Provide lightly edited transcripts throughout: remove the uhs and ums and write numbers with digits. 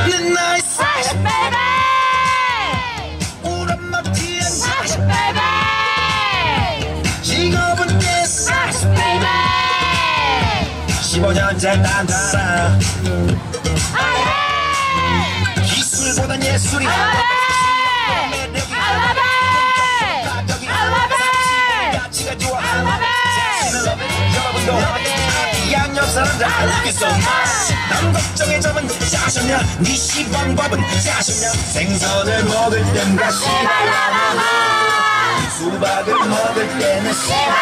나는 나의 사실 baby 우리 엄마 뒤엔 사실 baby 직업은 yes 사실 baby 15년째 딴싸 기술보단 예술이 I love it I love it 가치가 좋아 I love it 여러분도 양옆 사람들 알겠어 남 걱정에 점은 짜셨냐 네 시방밥은 짜셨냐 생선을 먹을 땐 가시 수박을 먹을 때는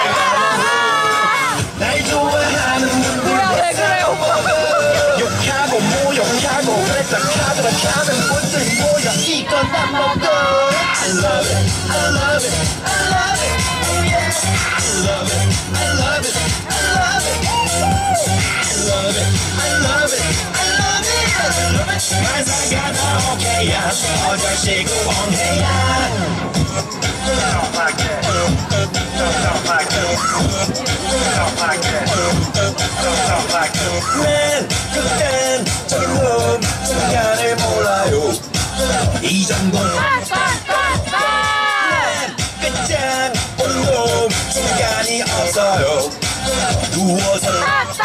날 좋아하는 분들 왜 그래 오빠 욕하고 모욕하고 그랬다 카드라 카는 분들 모여 이건 다 먹어 I love it I love it I love it oh yeah I love it I love it I love it I love it I love it I love it 만사가 다 오케이야 어절시고 원해야 Talk like that Talk like that Talk like that Talk like that 맨 그땐 젊음 순간을 몰라요 이 정도 끝장 온놈 순간이 없어요 누워서 I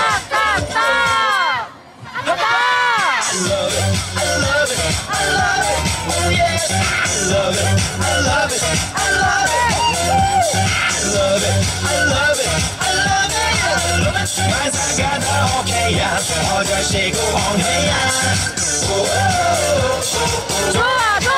love it I love it I love it oh yes I love it I love it I love it I love it I love it I love it 만사가 다 오케이야 어절시고 원해야 좋아 좋아